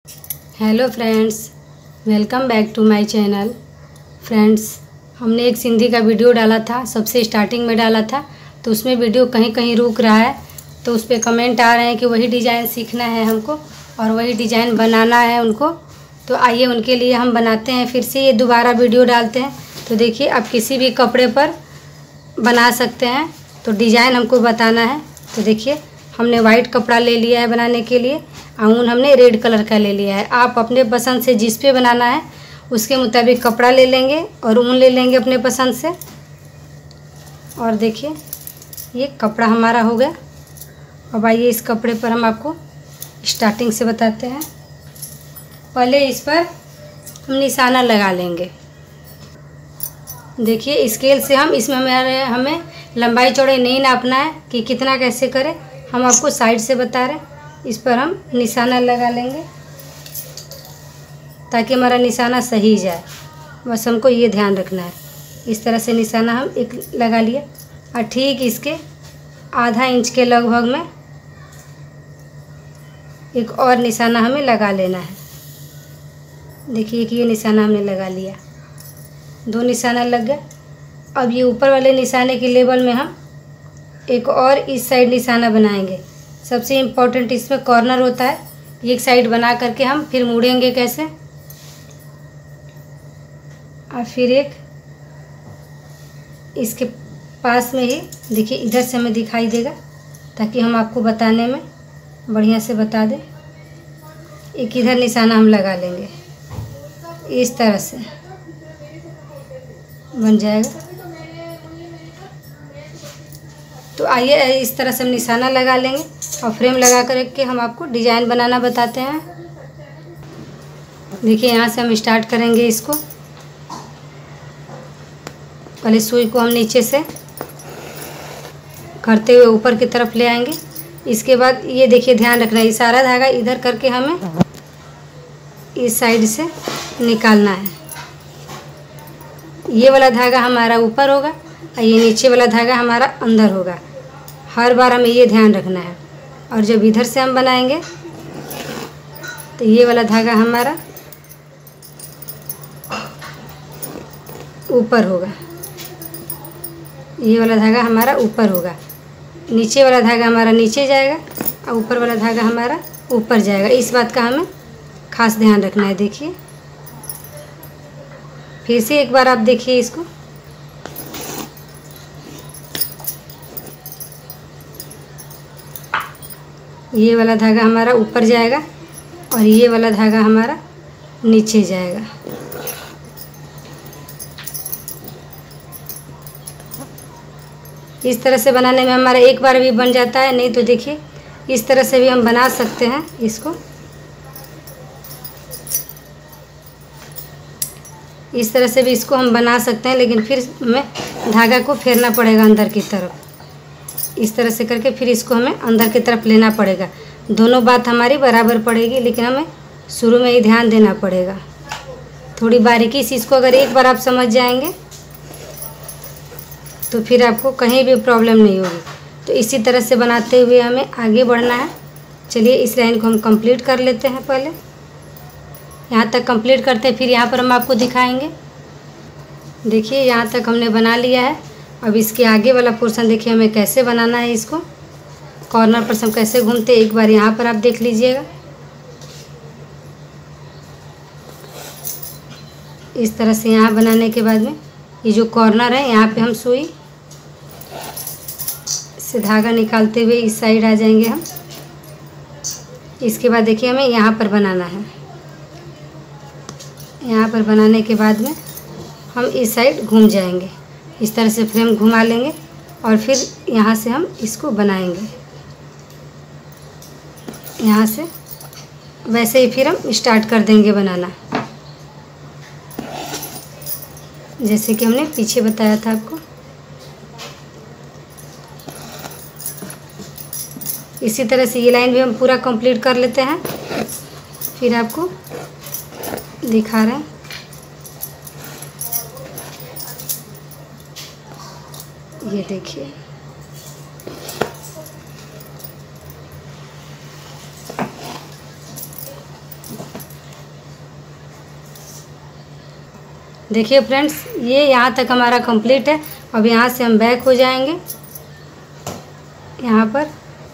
Hello friends, welcome back to my channel. Friends, हमने एक सिंधी का वीडियो डाला था, सबसे स्टार्टिंग में डाला था, तो उसमें वीडियो कहीं कहीं रुक रहा है। तो उस पर कमेंट आ रहे हैं कि वही डिज़ाइन सीखना है हमको और वही डिज़ाइन बनाना है उनको। तो आइए उनके लिए हम बनाते हैं, फिर से ये दोबारा वीडियो डालते हैं। तो देखिए, आप किसी भी कपड़े पर बना सकते हैं, तो डिज़ाइन हमको बताना है। तो देखिए, हमने वाइट कपड़ा ले लिया है बनाने के लिए, ऊन हमने रेड कलर का ले लिया है। आप अपने पसंद से जिस पे बनाना है उसके मुताबिक कपड़ा ले लेंगे और ऊन ले लेंगे अपने पसंद से। और देखिए, ये कपड़ा हमारा हो गया। अब आइए इस कपड़े पर हम आपको स्टार्टिंग से बताते हैं। पहले इस पर हम निशाना लगा लेंगे। देखिए, स्केल से हम इसमें हमें लंबाई चौड़ाई नहीं नापना है कि कितना कैसे करें, हम आपको साइड से बता रहे हैं। इस पर हम निशाना लगा लेंगे ताकि हमारा निशाना सही जाए। बस हमको ये ध्यान रखना है। इस तरह से निशाना हम एक लगा लिया और ठीक इसके आधा इंच के लगभग में एक और निशाना हमें लगा लेना है। देखिए कि ये निशाना हमने लगा लिया, 2 निशाना लग गया। अब ये ऊपर वाले निशाने के लेवल में हम एक और इस साइड निशाना बनाएंगे। सबसे इम्पोर्टेंट इसमें कॉर्नर होता है। एक साइड बना करके हम फिर मुड़ेंगे कैसे, और फिर एक इसके पास में ही देखिए, इधर से हमें दिखाई देगा ताकि हम आपको बताने में बढ़िया से बता दें। एक इधर निशाना हम लगा लेंगे, इस तरह से बन जाएगा। तो आइए इस तरह से हम निशाना लगा लेंगे और फ्रेम लगा करके हम आपको डिज़ाइन बनाना बताते हैं। देखिए, यहाँ से हम स्टार्ट करेंगे इसको। पहले सुई को हम नीचे से करते हुए ऊपर की तरफ ले आएंगे। इसके बाद ये देखिए, ध्यान रखना है, ये सारा धागा इधर करके हमें इस साइड से निकालना है। ये वाला धागा हमारा ऊपर होगा और ये नीचे वाला धागा हमारा अंदर होगा। हर बार हमें ये ध्यान रखना है। और जब इधर से हम बनाएंगे तो ये वाला धागा हमारा ऊपर होगा, ये वाला धागा हमारा ऊपर होगा, नीचे वाला धागा हमारा नीचे जाएगा और ऊपर वाला धागा हमारा ऊपर जाएगा। इस बात का हमें खास ध्यान रखना है। देखिए, फिर से एक बार आप देखिए इसको। ये वाला धागा हमारा ऊपर जाएगा और ये वाला धागा हमारा नीचे जाएगा। इस तरह से बनाने में हमारा एक बार भी बन जाता है, नहीं तो देखिए इस तरह से भी हम बना सकते हैं इसको। इस तरह से भी इसको हम बना सकते हैं, लेकिन फिर हमें धागा को फेरना पड़ेगा अंदर की तरफ। इस तरह से करके फिर इसको हमें अंदर की तरफ लेना पड़ेगा। दोनों बात हमारी बराबर पड़ेगी, लेकिन हमें शुरू में ही ध्यान देना पड़ेगा। थोड़ी बारीकी से इसको अगर एक बार आप समझ जाएंगे तो फिर आपको कहीं भी प्रॉब्लम नहीं होगी। तो इसी तरह से बनाते हुए हमें आगे बढ़ना है। चलिए, इस लाइन को हम कंप्लीट कर लेते हैं। पहले यहाँ तक कंप्लीट करते हैं, फिर यहाँ पर हम आपको दिखाएंगे। देखिए, यहाँ तक हमने बना लिया है। अब इसके आगे वाला पोर्शन देखिए हमें कैसे बनाना है। इसको कॉर्नर पर हम कैसे घूमते हैं, एक बार यहाँ पर आप देख लीजिएगा। इस तरह से यहाँ बनाने के बाद में ये जो कॉर्नर है, यहाँ पे हम सुई से धागा निकालते हुए इस साइड आ जाएंगे हम। इसके बाद देखिए हमें यहाँ पर बनाना है। यहाँ पर बनाने के बाद में हम इस साइड घूम जाएंगे। इस तरह से फ्रेम घुमा लेंगे और फिर यहाँ से हम इसको बनाएंगे। यहाँ से वैसे ही फिर हम स्टार्ट कर देंगे बनाना, जैसे कि हमने पीछे बताया था आपको। इसी तरह से ये लाइन भी हम पूरा कंप्लीट कर लेते हैं, फिर आपको दिखा रहे हैं। ये देखिए, देखिए फ्रेंड्स, ये यहाँ तक हमारा कंप्लीट है। अब यहाँ से हम बैक हो जाएंगे। यहाँ पर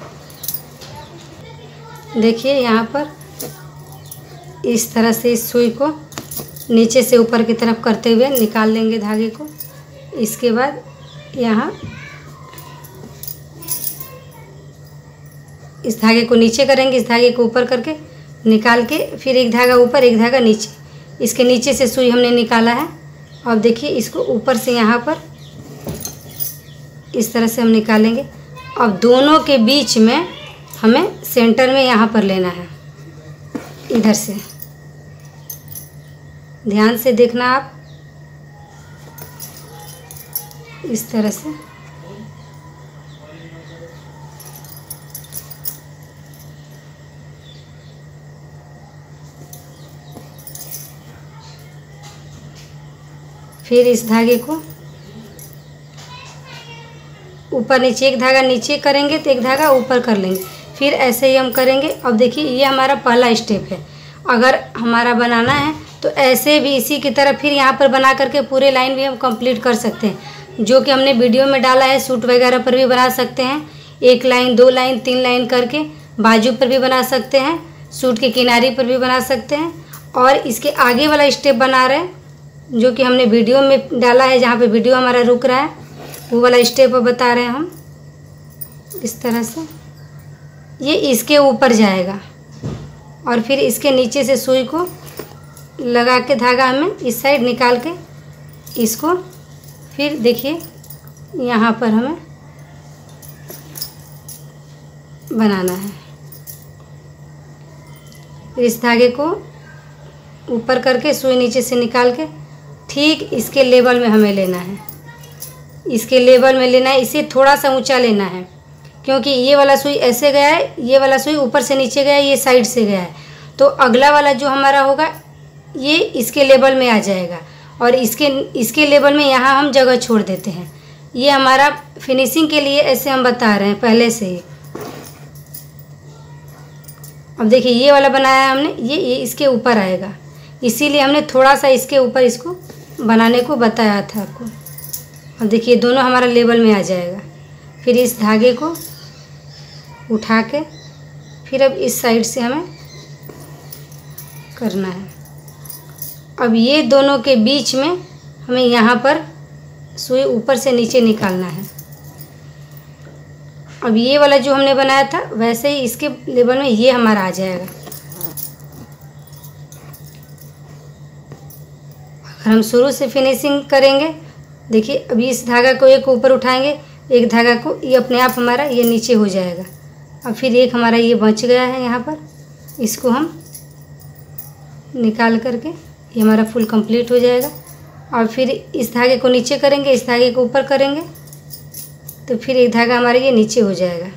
देखिए, यहाँ पर इस तरह से इस सुई को नीचे से ऊपर की तरफ करते हुए निकाल लेंगे धागे को। इसके बाद यहाँ इस धागे को नीचे करेंगे, इस धागे को ऊपर करके निकाल के फिर एक धागा ऊपर एक धागा नीचे, इसके नीचे से सुई हमने निकाला है। अब देखिए, इसको ऊपर से यहाँ पर इस तरह से हम निकालेंगे। अब दोनों के बीच में हमें सेंटर में यहाँ पर लेना है, इधर से। ध्यान से देखना आप, इस तरह से। फिर इस धागे को ऊपर नीचे, एक धागा नीचे करेंगे तो एक धागा ऊपर कर लेंगे, फिर ऐसे ही हम करेंगे। अब देखिए, ये हमारा पहला स्टेप है। अगर हमारा बनाना है तो ऐसे भी इसी की तरह फिर यहाँ पर बना करके पूरे लाइन भी हम कंप्लीट कर सकते हैं, जो कि हमने वीडियो में डाला है। सूट वगैरह पर भी बना सकते हैं, 1 लाइन 2 लाइन 3 लाइन करके। बाजू पर भी बना सकते हैं, सूट के किनारे पर भी बना सकते हैं। और इसके आगे वाला स्टेप बना रहे हैं, जो कि हमने वीडियो में डाला है, जहाँ पे वीडियो हमारा रुक रहा है, वो वाला स्टेप बता रहे हैं हम। इस तरह से ये इसके ऊपर जाएगा और फिर इसके नीचे से सुई को लगा के धागा हमें इस साइड निकाल के इसको फिर देखिए यहाँ पर हमें बनाना है। फिर इस धागे को ऊपर करके सुई नीचे से निकाल के ठीक इसके लेवल में हमें लेना है, इसके लेवल में लेना है। इसे थोड़ा सा ऊंचा लेना है, क्योंकि ये वाला सुई ऐसे गया है, ये वाला सुई ऊपर से नीचे गया है, ये साइड से गया है। तो अगला वाला जो हमारा होगा ये इसके लेवल में आ जाएगा और इसके लेवल में यहाँ हम जगह छोड़ देते हैं। ये हमारा फिनिशिंग के लिए ऐसे हम बता रहे हैं पहले से ही। अब देखिए, ये वाला बनाया है हमने, ये इसके ऊपर आएगा, इसीलिए हमने थोड़ा सा इसके ऊपर इसको बनाने को बताया था आपको। अब देखिए, दोनों हमारा लेवल में आ जाएगा। फिर इस धागे को उठा के फिर अब इस साइड से हमें करना है। अब ये दोनों के बीच में हमें यहाँ पर सुई ऊपर से नीचे निकालना है। अब ये वाला जो हमने बनाया था वैसे ही इसके लेवल में ये हमारा आ जाएगा। अगर हम शुरू से फिनिशिंग करेंगे, देखिए अभी इस धागा को एक ऊपर उठाएंगे, एक धागा को ये अपने आप हमारा ये नीचे हो जाएगा। अब फिर एक हमारा ये बच गया है यहाँ पर, इसको हम निकाल करके ये हमारा फुल कंप्लीट हो जाएगा। और फिर इस धागे को नीचे करेंगे, इस धागे को ऊपर करेंगे, तो फिर एक धागा हमारा ये नीचे हो जाएगा।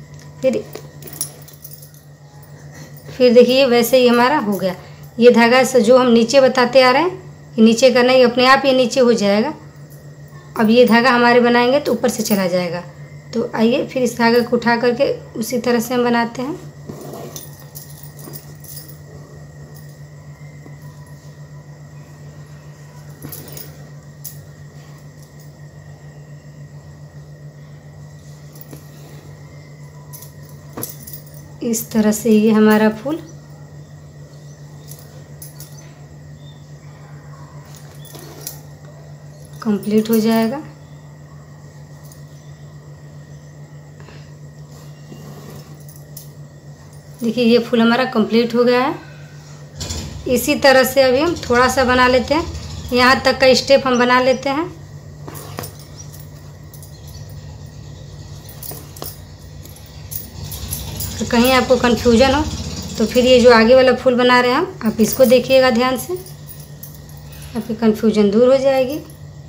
फिर देखिए वैसे ही हमारा हो गया। ये धागा से जो हम नीचे बताते आ रहे हैं कि नीचे करना, ये अपने आप ये नीचे हो जाएगा। अब ये धागा हमारे बनाएंगे तो ऊपर से चला जाएगा। तो आइए फिर इस धागे को उठा करके उसी तरह से हम बनाते हैं। इस तरह से ये हमारा फूल कंप्लीट हो जाएगा। देखिए ये फूल हमारा कंप्लीट हो गया है। इसी तरह से अभी हम थोड़ा सा बना लेते हैं, यहाँ तक का स्टेप हम बना लेते हैं। तो कहीं आपको कन्फ्यूजन हो तो फिर ये जो आगे वाला फूल बना रहे हैं हम, आप इसको देखिएगा ध्यान से, आपकी कन्फ्यूजन दूर हो जाएगी।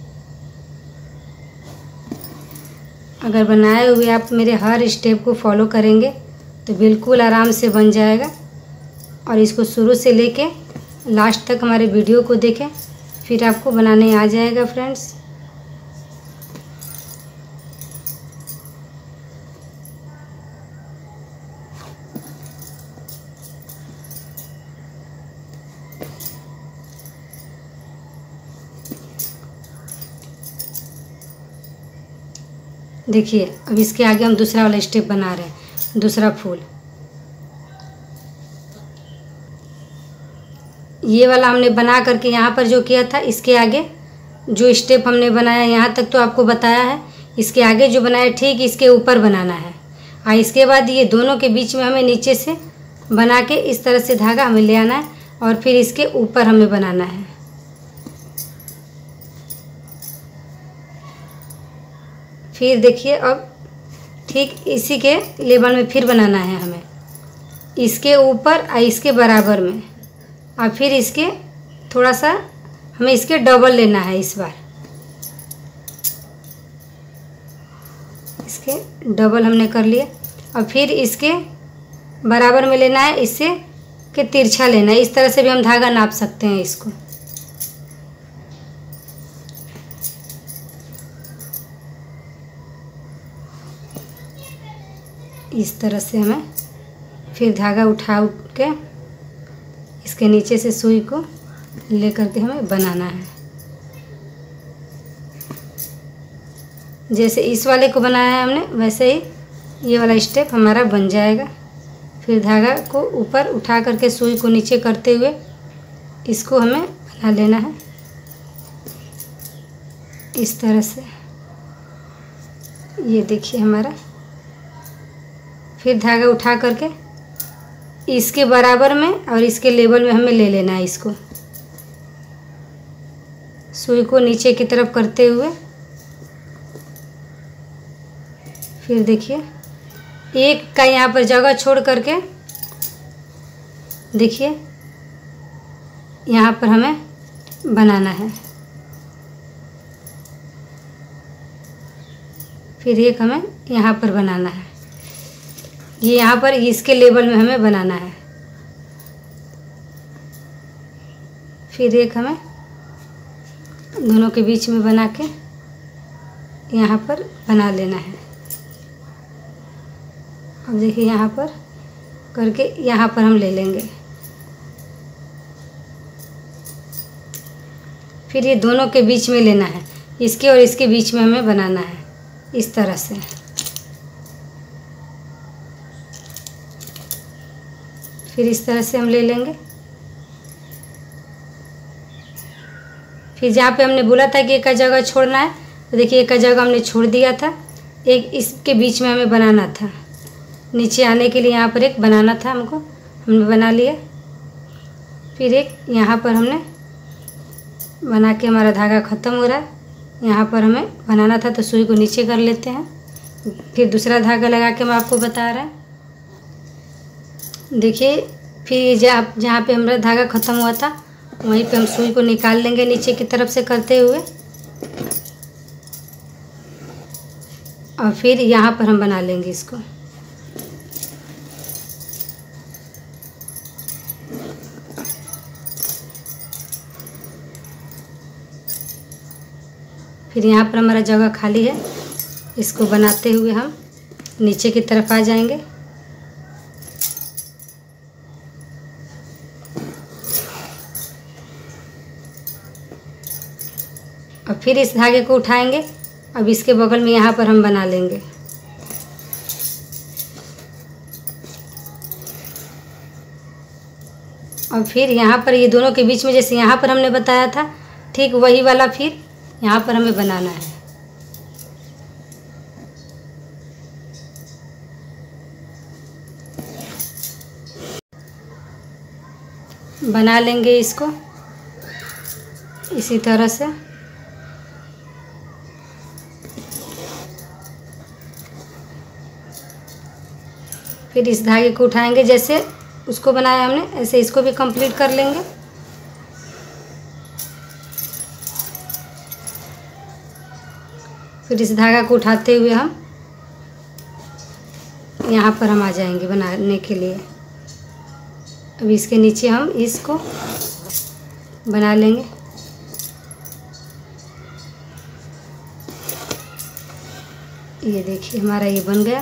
अगर बनाए हुए आप मेरे हर स्टेप को फॉलो करेंगे तो बिल्कुल आराम से बन जाएगा। और इसको शुरू से लेके लास्ट तक हमारे वीडियो को देखें, फिर आपको बनाने आ जाएगा फ्रेंड्स। देखिए अब इसके आगे हम दूसरा वाला स्टेप बना रहे हैं, दूसरा फूल। ये वाला हमने बना करके यहाँ पर जो किया था, इसके आगे जो स्टेप हमने बनाया यहाँ तक तो आपको बताया है, इसके आगे जो बनाया ठीक इसके ऊपर बनाना है। और इसके बाद ये दोनों के बीच में हमें नीचे से बना के इस तरह से धागा हमें ले आना है और फिर इसके ऊपर हमें बनाना है। फिर देखिए अब ठीक इसी के लेवल में फिर बनाना है हमें, इसके ऊपर और इसके बराबर में, और फिर इसके थोड़ा सा हमें इसके डबल लेना है। इस बार इसके डबल हमने कर लिया और फिर इसके बराबर में लेना है, इससे के तिरछा लेना है। इस तरह से भी हम धागा नाप सकते हैं इसको। इस तरह से हमें फिर धागा उठा के इसके नीचे से सुई को लेकर के हमें बनाना है। जैसे इस वाले को बनाया है हमने, वैसे ही ये वाला स्टेप हमारा बन जाएगा। फिर धागा को ऊपर उठा करके सुई को नीचे करते हुए इसको हमें बना लेना है इस तरह से। ये देखिए हमारा, फिर धागा उठा करके इसके बराबर में और इसके लेवल में हमें ले लेना है। इसको सुई को नीचे की तरफ करते हुए फिर देखिए एक का यहाँ पर जगह छोड़ करके देखिए यहाँ पर हमें बनाना है। फिर एक हमें यहाँ पर बनाना है, ये यहाँ पर इसके लेवल में हमें बनाना है। फिर एक हमें दोनों के बीच में बना के यहाँ पर बना लेना है। अब देखिए यहाँ पर करके यहाँ पर हम ले लेंगे। फिर ये दोनों के बीच में लेना है, इसके और इसके बीच में हमें बनाना है इस तरह से। फिर इस तरह से हम ले लेंगे। फिर जहाँ पे हमने बोला था कि एक का जगह छोड़ना है, तो देखिए एक का जगह हमने छोड़ दिया था, एक इसके बीच में हमें बनाना था। नीचे आने के लिए यहाँ पर एक बनाना था हमको, हमने बना लिया। फिर एक यहाँ पर हमने बना के हमारा धागा ख़त्म हो रहा है। यहाँ पर हमें बनाना था तो सुई को नीचे कर लेते हैं। फिर दूसरा धागा लगा के मैं आपको बता रहा है। देखिए फिर जहाँ पे हमारा धागा ख़त्म हुआ था वहीं पे हम सुई को निकाल लेंगे नीचे की तरफ से करते हुए, और फिर यहाँ पर हम बना लेंगे इसको। फिर यहाँ पर हमारा जगह खाली है, इसको बनाते हुए हम नीचे की तरफ आ जाएंगे। और फिर इस धागे को उठाएंगे, अब इसके बगल में यहाँ पर हम बना लेंगे। और फिर यहाँ पर ये दोनों के बीच में जैसे यहाँ पर हमने बताया था, ठीक वही वाला फिर यहाँ पर हमें बनाना है। बना लेंगे इसको इसी तरह से। फिर इस धागे को उठाएंगे, जैसे उसको बनाया हमने ऐसे इसको भी कंप्लीट कर लेंगे। फिर इस धागा को उठाते हुए हम यहाँ पर हम आ जाएंगे बनाने के लिए। अब इसके नीचे हम इसको बना लेंगे। ये देखिए हमारा ये बन गया।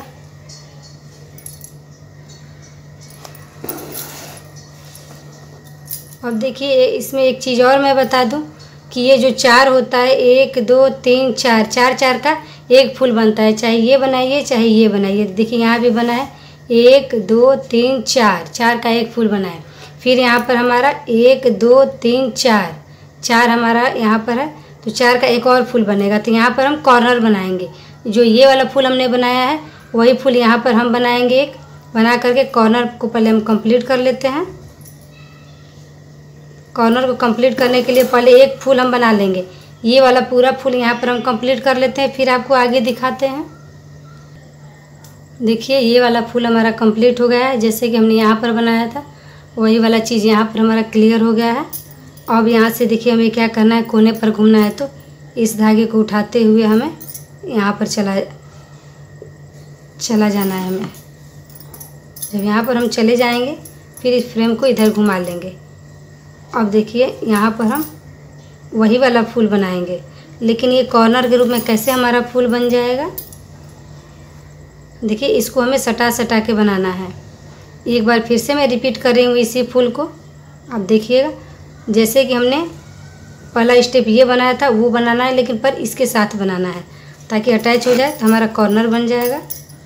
अब देखिए इसमें एक चीज़ और मैं बता दूं कि ये जो चार होता है, 1 2 3 4 4 4 का, एक फूल बनता है, चाहे ये बनाइए चाहे ये बनाइए। देखिए यहाँ भी बना है 1 2 3 4, 4 का एक फूल बना है। फिर यहाँ पर हमारा 1 2 3 4, 4 हमारा यहाँ पर है, तो 4 का एक और फूल बनेगा। तो यहाँ पर हम कॉर्नर बनाएंगे। जो ये वाला फूल हमने बनाया है वही फूल यहाँ पर हम बनाएंगे। एक बना करके कॉर्नर को पहले हम कंप्लीट कर लेते हैं। कॉर्नर को कंप्लीट करने के लिए पहले एक फूल हम बना लेंगे। ये वाला पूरा फूल यहाँ पर हम कंप्लीट कर लेते हैं, फिर आपको आगे दिखाते हैं। देखिए ये वाला फूल हमारा कंप्लीट हो गया है, जैसे कि हमने यहाँ पर बनाया था वही वाला चीज़ यहाँ पर हमारा क्लियर हो गया है। अब यहाँ से देखिए हमें क्या करना है, कोने पर घूमना है। तो इस धागे को उठाते हुए हमें यहाँ पर चला जाना है। हमें जब यहाँ पर हम चले जाएंगे फिर इस फ्रेम को इधर घुमा लेंगे। अब देखिए यहाँ पर हम वही वाला फूल बनाएंगे, लेकिन ये कॉर्नर के रूप में कैसे हमारा फूल बन जाएगा। देखिए इसको हमें सटा सटा के बनाना है। एक बार फिर से मैं रिपीट कर रही हूँ इसी फूल को। अब देखिएगा जैसे कि हमने पहला स्टेप ये बनाया था वो बनाना है, लेकिन पर इसके साथ बनाना है ताकि अटैच हो जाए तो हमारा कॉर्नर बन जाएगा।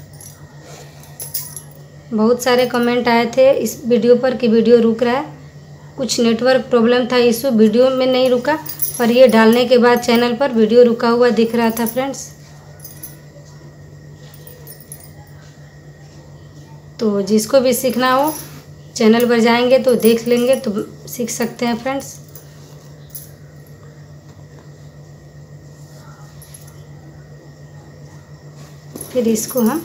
बहुत सारे कमेंट आए थे इस वीडियो पर कि वीडियो रुक रहा है। कुछ नेटवर्क प्रॉब्लम था, इशू वीडियो में नहीं रुका, पर ये डालने के बाद चैनल पर वीडियो रुका हुआ दिख रहा था फ्रेंड्स। तो जिसको भी सीखना हो चैनल पर जाएंगे तो देख लेंगे तो सीख सकते हैं फ्रेंड्स। फिर इसको हम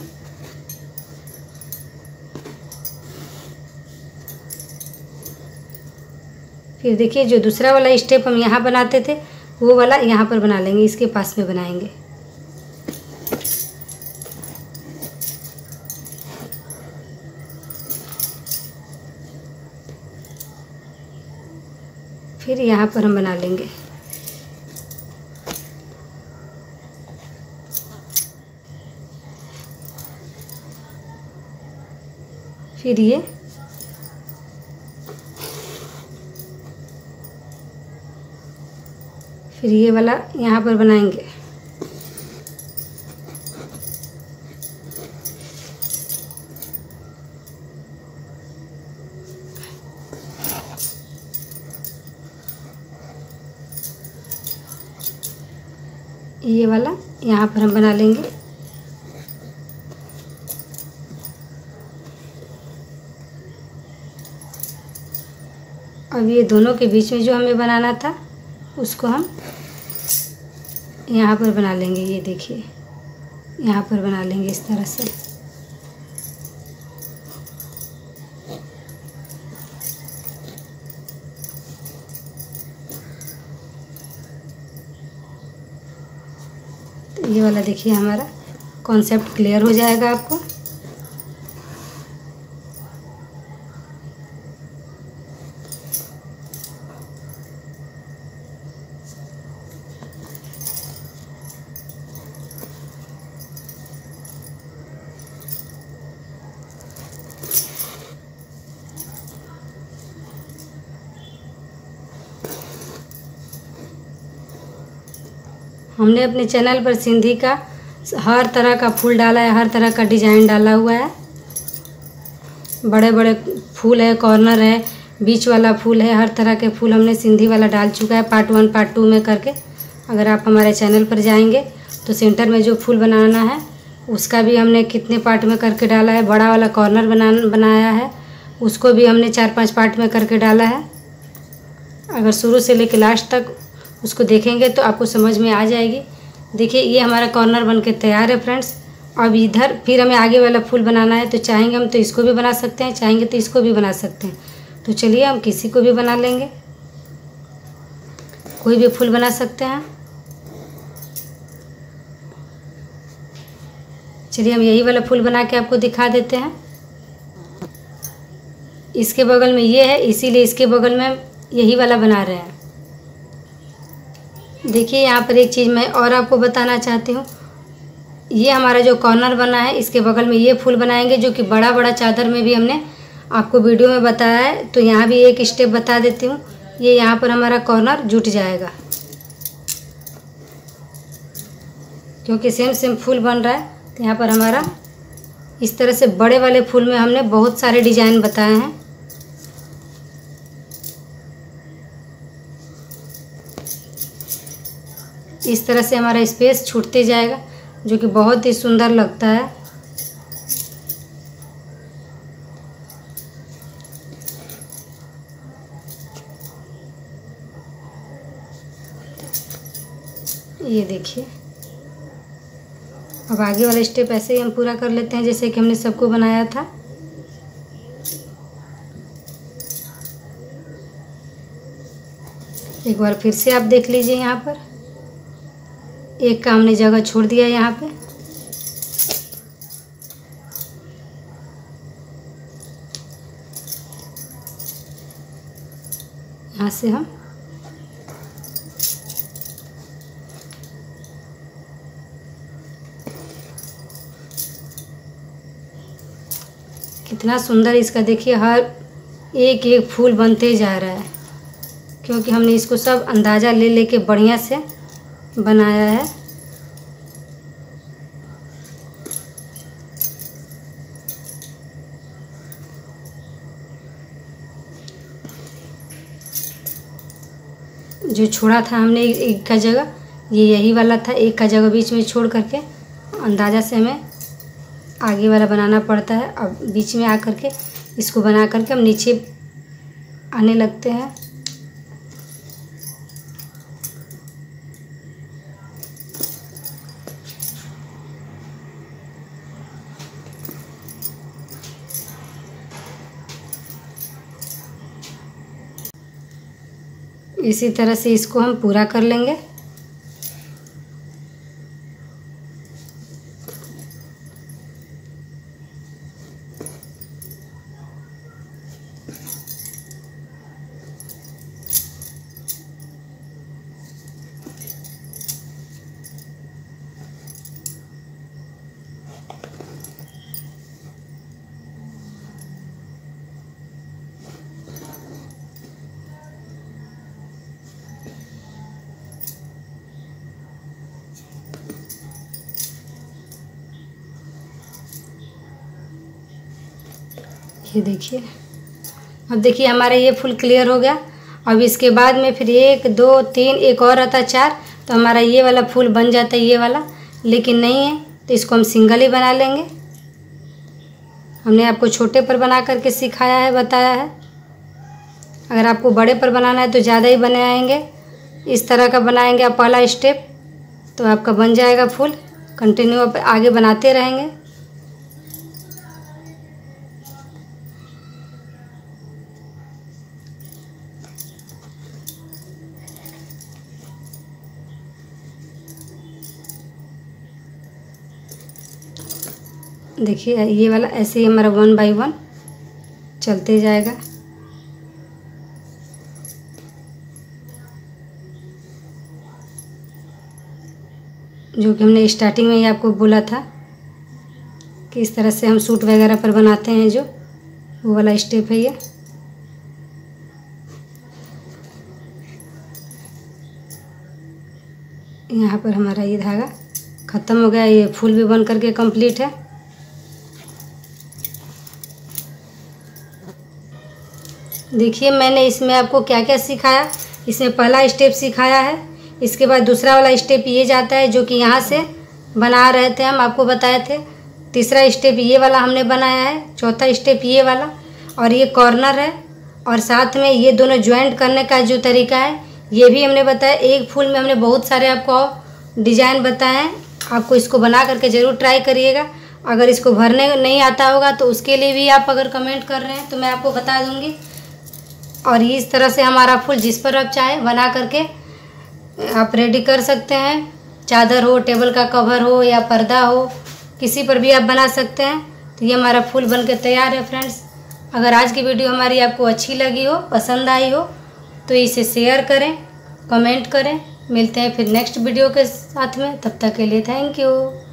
फिर देखिए जो दूसरा वाला स्टेप हम यहाँ बनाते थे वो वाला यहाँ पर बना लेंगे, इसके पास में बनाएंगे। फिर यहाँ पर हम बना लेंगे। फिर ये वाला यहाँ पर बनाएंगे। ये वाला यहाँ पर हम बना लेंगे। अब ये दोनों के बीच में जो हमें बनाना था उसको हम यहाँ पर बना लेंगे। ये देखिए यहाँ पर बना लेंगे इस तरह से। तो ये वाला देखिए हमारा कॉन्सेप्ट क्लियर हो जाएगा आपको। हमने अपने चैनल पर सिंधी का हर तरह का फूल डाला है, हर तरह का डिज़ाइन डाला हुआ है। बड़े बड़े फूल है, कॉर्नर है, बीच वाला फूल है, हर तरह के फूल हमने सिंधी वाला डाल चुका है पार्ट 1 पार्ट 2 में करके। अगर आप हमारे चैनल पर जाएंगे तो सेंटर में जो फूल बनाना है उसका भी हमने कितने पार्ट में करके डाला है। बड़ा वाला कॉर्नर बनाया है उसको भी हमने 4-5 पार्ट में करके डाला है। अगर शुरू से लेकर लास्ट तक उसको देखेंगे तो आपको समझ में आ जाएगी। देखिए ये हमारा कॉर्नर बनके तैयार है फ्रेंड्स। अब इधर फिर हमें आगे वाला फूल बनाना है, तो चाहेंगे हम तो इसको भी बना सकते हैं, चाहेंगे तो इसको भी बना सकते हैं। तो चलिए हम किसी को भी बना लेंगे, कोई भी फूल बना सकते हैं। चलिए हम यही वाला फूल बना के आपको दिखा देते हैं। इसके बगल में ये है, इसीलिए इसके बगल में यही वाला बना रहे हैं। देखिए यहाँ पर एक चीज़ मैं और आपको बताना चाहती हूँ। ये हमारा जो कॉर्नर बना है इसके बगल में ये फूल बनाएंगे, जो कि बड़ा बड़ा चादर में भी हमने आपको वीडियो में बताया है। तो यहाँ भी एक स्टेप बता देती हूँ। ये यहाँ पर हमारा कॉर्नर जुट जाएगा। क्योंकि सेम सेम फूल बन रहा है। तो यहाँ पर हमारा इस तरह से बड़े वाले फूल में हमने बहुत सारे डिजाइन बताए हैं। इस तरह से हमारा स्पेस छूटते जाएगा, जो कि बहुत ही सुंदर लगता है। ये देखिए, अब आगे वाला स्टेप ऐसे ही हम पूरा कर लेते हैं जैसे कि हमने सबको बनाया था। एक बार फिर से आप देख लीजिए, यहाँ पर एक का हमने जगह छोड़ दिया। यहाँ पे यहाँ से हम कितना सुंदर इसका देखिए, हर एक एक फूल बनते जा रहा है, क्योंकि हमने इसको सब अंदाज़ा ले लेके बढ़िया से बनाया है। जो छोड़ा था हमने एक का जगह, ये यही वाला था, एक का जगह बीच में छोड़ करके अंदाज़ा से हमें आगे वाला बनाना पड़ता है। अब बीच में आकर के इसको बना करके हम नीचे आने लगते हैं। इसी तरह से इसको हम पूरा कर लेंगे। ये देखिए, अब देखिए हमारा ये फुल क्लियर हो गया। अब इसके बाद में फिर 1 2 3 एक और रहता 4, तो हमारा ये वाला फूल बन जाता है ये वाला, लेकिन नहीं है तो इसको हम सिंगल ही बना लेंगे। हमने आपको छोटे पर बना करके सिखाया है, बताया है। अगर आपको बड़े पर बनाना है तो ज़्यादा ही बनाएंगे। इस तरह का बनाएंगे आप पहला स्टेप, तो आपका बन जाएगा फूल। कंटिन्यू आप आगे बनाते रहेंगे। देखिए ये वाला ऐसे ही हमारा 1 बाय 1 चलते जाएगा। जो कि हमने स्टार्टिंग में ही आपको बोला था कि इस तरह से हम सूट वगैरह पर बनाते हैं, जो वो वाला स्टेप है ये। यहाँ पर हमारा ये धागा ख़त्म हो गया, ये फूल भी बन करके कंप्लीट है। देखिए मैंने इसमें आपको क्या क्या सिखाया। इसमें पहला स्टेप सिखाया है, इसके बाद दूसरा वाला स्टेप ये जाता है जो कि यहाँ से बना रहे थे, हम आपको बताए थे। तीसरा स्टेप ये वाला हमने बनाया है, चौथा स्टेप ये वाला, और ये कॉर्नर है। और साथ में ये दोनों ज्वाइंट करने का जो तरीका है ये भी हमने बताया। एक फूल में हमने बहुत सारे आपको डिजाइन बताए हैं। आपको इसको बना करके ज़रूर ट्राई करिएगा। अगर इसको भरने नहीं आता होगा तो उसके लिए भी आप अगर कमेंट कर रहे हैं तो मैं आपको बता दूँगी। और इस तरह से हमारा फूल जिस पर आप चाहें बना करके आप रेडी कर सकते हैं। चादर हो, टेबल का कवर हो या पर्दा हो, किसी पर भी आप बना सकते हैं। तो ये हमारा फूल बनके तैयार है फ्रेंड्स। अगर आज की वीडियो हमारी आपको अच्छी लगी हो, पसंद आई हो, तो इसे शेयर करें, कमेंट करें। मिलते हैं फिर नेक्स्ट वीडियो के साथ में, तब तक के लिए थैंक यू।